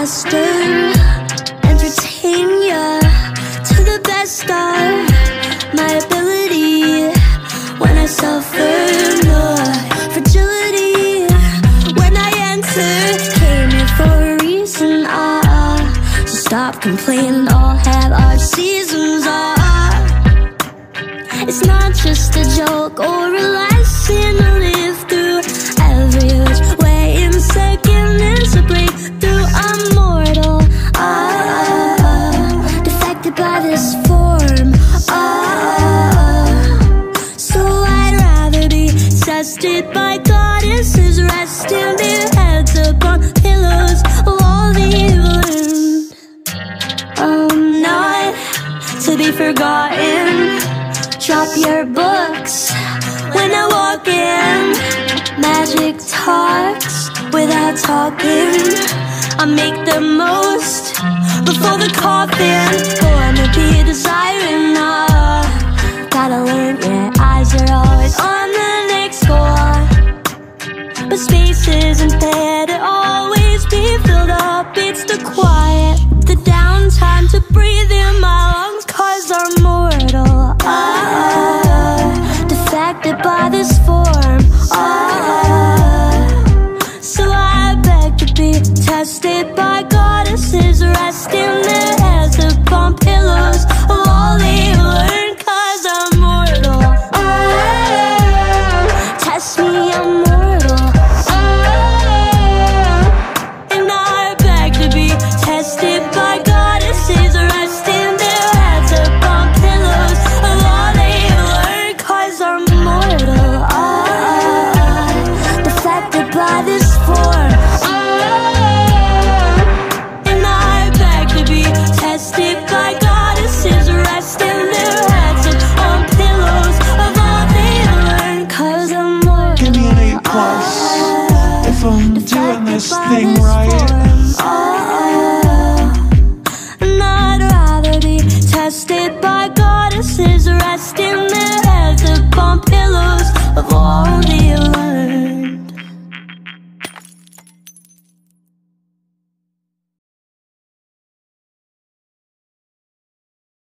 master, entertain ya to the best of my ability. When I suffer no fragility, when I enter, came here for a reason. So stop complaining, all have our seasons. It's not just a joke or a lesson to live through. Every which way in second is a breakthrough. I'm mortal, defected by this form. So I'd rather be tested by goddesses, resting their heads upon pillows of all the evil in. I'm not to be forgotten. Drop your books when I walk in. Magic talks without talking. I make the most before the coffin. Born to be a siren. Gotta learn, yeah.